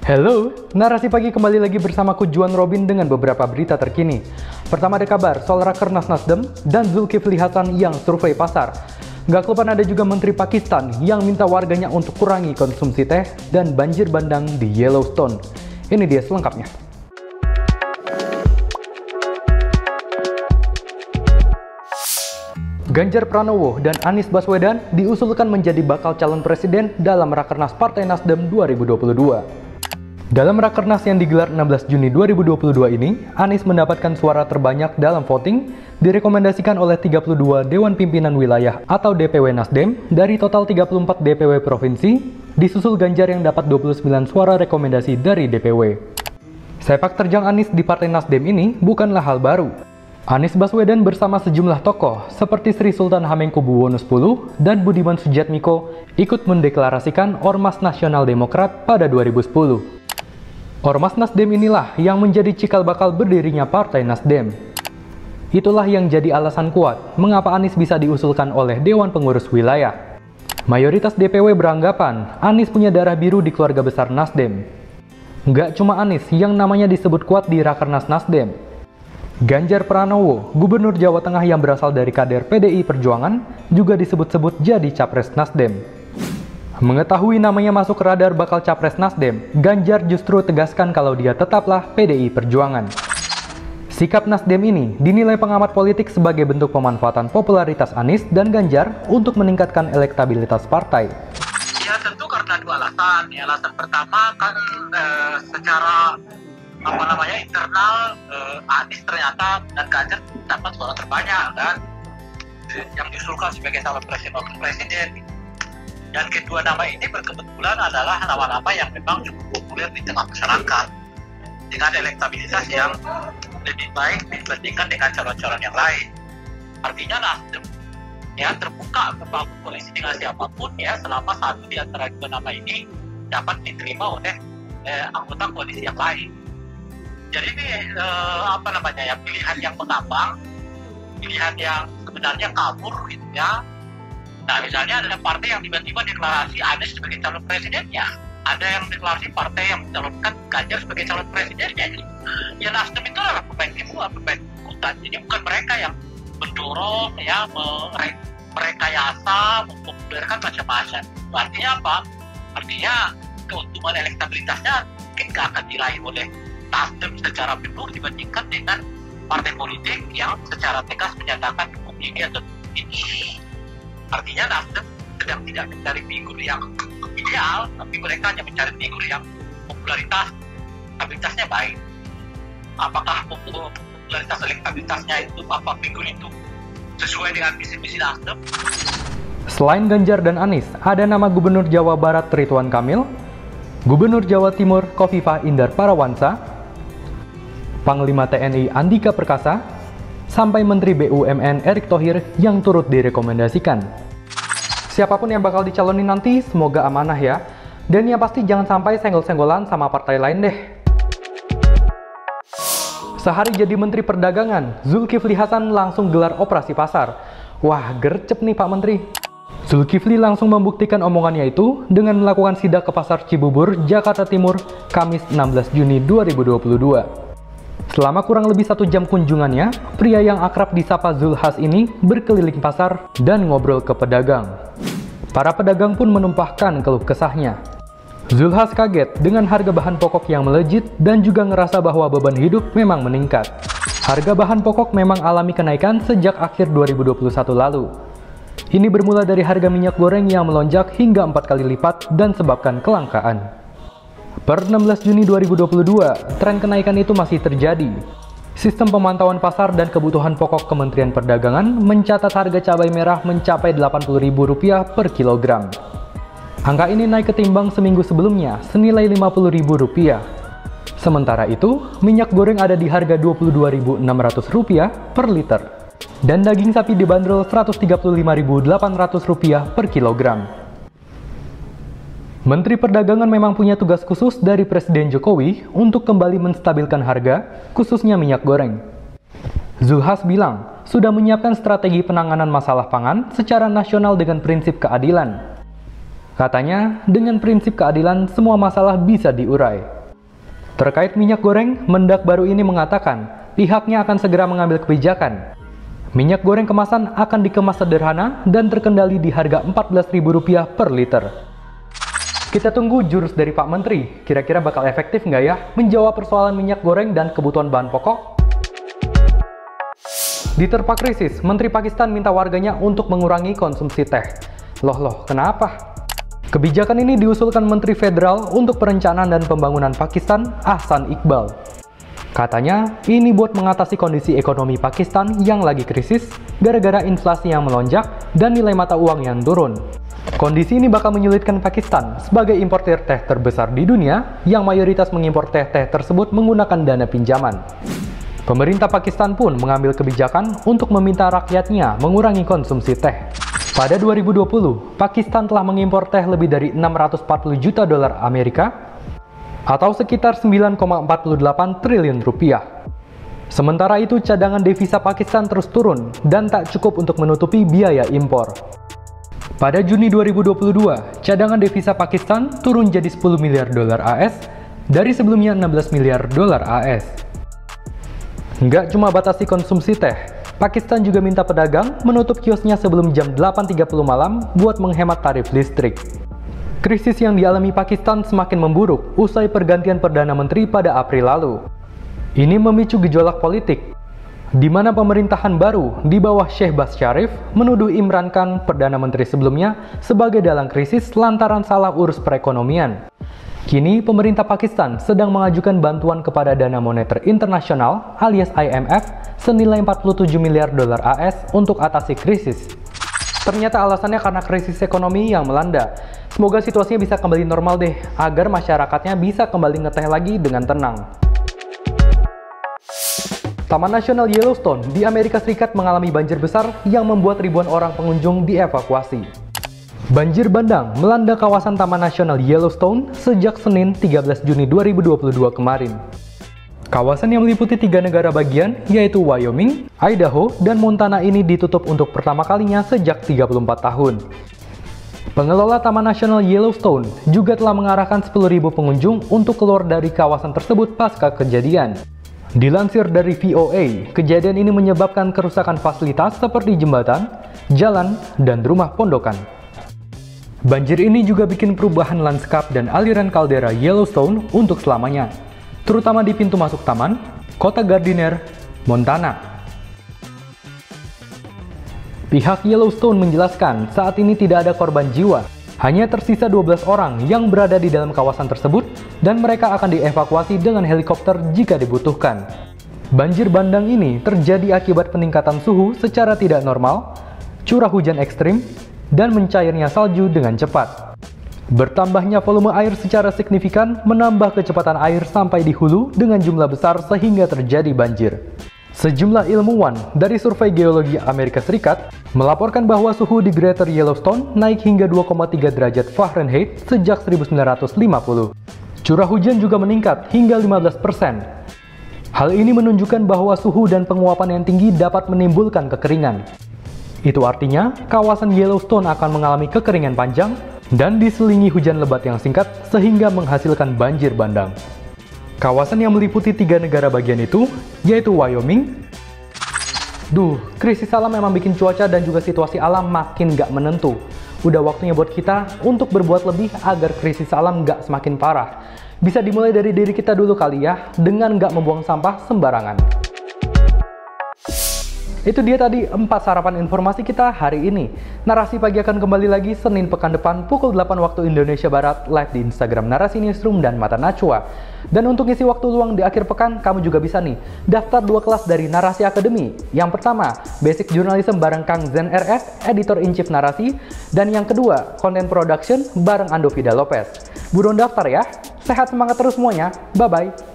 Halo, Narasi Pagi kembali lagi bersamaku Juan Robin dengan beberapa berita terkini. Pertama ada kabar soal Rakernas Nasdem dan Zulkifli Hasan yang survei pasar. Gak kelupaan ada juga Menteri Pakistan yang minta warganya untuk kurangi konsumsi teh dan banjir bandang di Yellowstone. Ini dia selengkapnya. Ganjar Pranowo dan Anies Baswedan diusulkan menjadi bakal calon presiden dalam Rakernas Partai Nasdem 2022. Dalam Rakernas yang digelar 16 Juni 2022 ini, Anies mendapatkan suara terbanyak dalam voting, direkomendasikan oleh 32 Dewan Pimpinan Wilayah atau DPW Nasdem dari total 34 DPW Provinsi, disusul Ganjar yang dapat 29 suara rekomendasi dari DPW. Sepak terjang Anies di Partai Nasdem ini bukanlah hal baru. Anies Baswedan bersama sejumlah tokoh seperti Sri Sultan Hamengkubuwono X dan Budiman Sujatmiko ikut mendeklarasikan Ormas Nasional Demokrat pada 2010. Ormas Nasdem inilah yang menjadi cikal bakal berdirinya Partai Nasdem. Itulah yang jadi alasan kuat mengapa Anies bisa diusulkan oleh Dewan Pengurus Wilayah. Mayoritas DPW beranggapan Anies punya darah biru di keluarga besar Nasdem. Nggak cuma Anies yang namanya disebut kuat di Rakernas Nasdem. Ganjar Pranowo, Gubernur Jawa Tengah yang berasal dari kader PDI Perjuangan, juga disebut-sebut jadi capres Nasdem. Mengetahui namanya masuk radar bakal capres Nasdem, Ganjar justru tegaskan kalau dia tetaplah PDI Perjuangan. Sikap Nasdem ini dinilai pengamat politik sebagai bentuk pemanfaatan popularitas Anies dan Ganjar untuk meningkatkan elektabilitas partai. Ya tentu karena dua alasan. Alasan pertama kan secara internal Anies ternyata dan Ganjar dapat suara terbanyak kan, yang diusulkan sebagai calon presiden. Dan kedua nama ini berkebetulan adalah nama-nama yang memang cukup populer di tengah masyarakat dengan elektabilitas yang lebih baik dibandingkan dengan calon-calon yang lain. Artinya Nasdem ya terbuka membangun koalisi dengan siapapun ya selama satu di antara dua nama ini dapat diterima oleh anggota koalisi yang lain. Jadi ini pilihan yang mengambang, pilihan yang sebenarnya kabur gitu ya. Nah misalnya ada partai yang tiba-tiba deklarasi Anies sebagai calon presidennya, ada yang deklarasi partai yang mencalonkan Ganjar sebagai calon presidennya. Ya Nasdem itu adalah pemain ikutan. Jadi bukan mereka yang mendorong ya, merekayasa, mempopulerkan macam-macam. Artinya apa? Artinya keuntungan elektabilitasnya mungkin nggak akan diraih oleh Nasdem secara penuh dibandingkan dengan partai politik yang secara tegas menyatakan dukung ini atau ini. Artinya Nasdem sedang tidak mencari figur yang ideal, tapi mereka hanya mencari figur yang elektabilitasnya baik. Apakah popularitas elektabilitasnya itu, figur itu sesuai dengan visi-misi Nasdem? Selain Ganjar dan Anies, ada nama Gubernur Jawa Barat Ridwan Kamil, Gubernur Jawa Timur Khofifah Indar Parawansa, Panglima TNI Andika Perkasa, sampai Menteri BUMN Erick Thohir yang turut direkomendasikan. Siapapun yang bakal dicalonin nanti, semoga amanah ya. Dan yang pasti jangan sampai senggol-senggolan sama partai lain deh. Sehari jadi Menteri Perdagangan, Zulkifli Hasan langsung gelar operasi pasar. Wah, gercep nih Pak Menteri. Zulkifli langsung membuktikan omongannya itu dengan melakukan sidak ke Pasar Cibubur, Jakarta Timur, Kamis 16 Juni 2022. Selama kurang lebih 1 jam kunjungannya, pria yang akrab disapa Zulhas ini berkeliling pasar dan ngobrol ke pedagang. Para pedagang pun menumpahkan keluh kesahnya. Zulhas kaget dengan harga bahan pokok yang melejit dan juga ngerasa bahwa beban hidup memang meningkat. Harga bahan pokok memang alami kenaikan sejak akhir 2021 lalu. Ini bermula dari harga minyak goreng yang melonjak hingga 4 kali lipat dan sebabkan kelangkaan. Per 16 Juni 2022, tren kenaikan itu masih terjadi. Sistem pemantauan pasar dan kebutuhan pokok Kementerian Perdagangan mencatat harga cabai merah mencapai Rp80.000 per kilogram. Angka ini naik ketimbang seminggu sebelumnya, senilai Rp50.000. Sementara itu, minyak goreng ada di harga Rp22.600 per liter. Dan daging sapi dibanderol Rp135.800 per kilogram. Menteri Perdagangan memang punya tugas khusus dari Presiden Jokowi untuk kembali menstabilkan harga, khususnya minyak goreng. Zulhas bilang, sudah menyiapkan strategi penanganan masalah pangan secara nasional dengan prinsip keadilan. Katanya, dengan prinsip keadilan, semua masalah bisa diurai. Terkait minyak goreng, Mendak baru ini mengatakan pihaknya akan segera mengambil kebijakan. Minyak goreng kemasan akan dikemas sederhana dan terkendali di harga Rp14.000 per liter. Kita tunggu jurus dari Pak Menteri, kira-kira bakal efektif nggak ya menjawab persoalan minyak goreng dan kebutuhan bahan pokok? Diterpa krisis, Menteri Pakistan minta warganya untuk mengurangi konsumsi teh. Loh, kenapa? Kebijakan ini diusulkan Menteri Federal untuk Perencanaan dan Pembangunan Pakistan, Ahsan Iqbal. Katanya, ini buat mengatasi kondisi ekonomi Pakistan yang lagi krisis gara-gara inflasi yang melonjak dan nilai mata uang yang turun. Kondisi ini bakal menyulitkan Pakistan sebagai importir teh terbesar di dunia yang mayoritas mengimpor teh-teh tersebut menggunakan dana pinjaman. Pemerintah Pakistan pun mengambil kebijakan untuk meminta rakyatnya mengurangi konsumsi teh. Pada 2020, Pakistan telah mengimpor teh lebih dari 640 juta dolar Amerika atau sekitar 9,48 triliun rupiah. Sementara itu, cadangan devisa Pakistan terus turun dan tak cukup untuk menutupi biaya impor. Pada Juni 2022, cadangan devisa Pakistan turun jadi 10 miliar dolar AS dari sebelumnya 16 miliar dolar AS. Nggak cuma batasi konsumsi teh, Pakistan juga minta pedagang menutup kiosnya sebelum jam 8.30 malam buat menghemat tarif listrik. Krisis yang dialami Pakistan semakin memburuk usai pergantian Perdana Menteri pada April lalu. Ini memicu gejolak politik, di mana pemerintahan baru di bawah Shehbaz Sharif menuduh Imran Khan, Perdana Menteri sebelumnya, sebagai dalang krisis lantaran salah urus perekonomian. Kini, pemerintah Pakistan sedang mengajukan bantuan kepada Dana Moneter Internasional alias IMF senilai 47 miliar dolar AS untuk atasi krisis. Ternyata alasannya karena krisis ekonomi yang melanda. Semoga situasinya bisa kembali normal deh, agar masyarakatnya bisa kembali ngeteh lagi dengan tenang. Taman Nasional Yellowstone di Amerika Serikat mengalami banjir besar yang membuat ribuan orang pengunjung dievakuasi. Banjir bandang melanda kawasan Taman Nasional Yellowstone sejak Senin 13 Juni 2022 kemarin. Kawasan yang meliputi 3 negara bagian, yaitu Wyoming, Idaho, dan Montana ini ditutup untuk pertama kalinya sejak 34 tahun. Pengelola Taman Nasional Yellowstone juga telah mengarahkan 10.000 pengunjung untuk keluar dari kawasan tersebut pasca kejadian. Dilansir dari VOA, kejadian ini menyebabkan kerusakan fasilitas seperti jembatan, jalan, dan rumah pondokan. Banjir ini juga bikin perubahan lanskap dan aliran kaldera Yellowstone untuk selamanya, terutama di pintu masuk taman, kota Gardiner, Montana. Pihak Yellowstone menjelaskan saat ini tidak ada korban jiwa, hanya tersisa 12 orang yang berada di dalam kawasan tersebut dan mereka akan dievakuasi dengan helikopter jika dibutuhkan. Banjir bandang ini terjadi akibat peningkatan suhu secara tidak normal, curah hujan ekstrim, dan mencairnya salju dengan cepat. Bertambahnya volume air secara signifikan menambah kecepatan air sampai di hulu dengan jumlah besar sehingga terjadi banjir. Sejumlah ilmuwan dari Survei Geologi Amerika Serikat melaporkan bahwa suhu di Greater Yellowstone naik hingga 2,3 derajat Fahrenheit sejak 1950. Curah hujan juga meningkat hingga 15%. Hal ini menunjukkan bahwa suhu dan penguapan yang tinggi dapat menimbulkan kekeringan. Itu artinya, kawasan Yellowstone akan mengalami kekeringan panjang dan diselingi hujan lebat yang singkat sehingga menghasilkan banjir bandang. Kawasan yang meliputi 3 negara bagian itu, yaitu Wyoming. Krisis alam memang bikin cuaca dan juga situasi alam makin gak menentu. Udah waktunya buat kita untuk berbuat lebih agar krisis alam gak semakin parah. Bisa dimulai dari diri kita dulu kali ya, dengan gak membuang sampah sembarangan. Itu dia tadi 4 sarapan informasi kita hari ini. Narasi Pagi akan kembali lagi Senin pekan depan pukul 8 waktu Indonesia Barat live di Instagram Narasi Newsroom dan Mata Najwa. Dan untuk ngisi waktu luang di akhir pekan, kamu juga bisa nih daftar 2 kelas dari Narasi Academy. Yang pertama, Basic Journalism bareng Kang Zen RS, Editor-in-Chief Narasi. Dan yang kedua, Content Production bareng Ando Vida Lopez. Buruan daftar ya. Sehat semangat terus semuanya. Bye-bye.